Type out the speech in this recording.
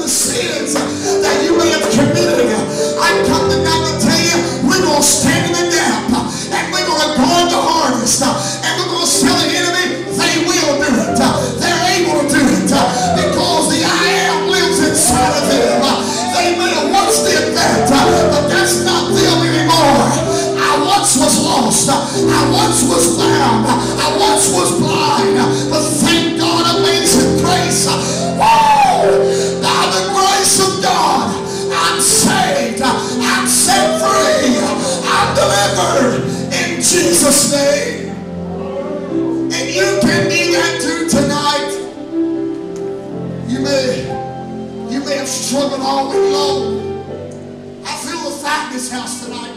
the sins that you may have committed. I come tonight to tell you, we're going to stand in the gap, and we're going to guard the harvest, and we're going to tell the enemy they will do it. They're able to do it because the I am lives inside of them. They may have once did that, but that's not them anymore. I once was lost. I once was bound. I once was blind. But thank God, amazing grace. Woo! By the grace of God, I'm saved. I'm set free. I'm delivered in Jesus' name. And you can be that too tonight. You may have struggled all week long. I feel the fight in this house tonight.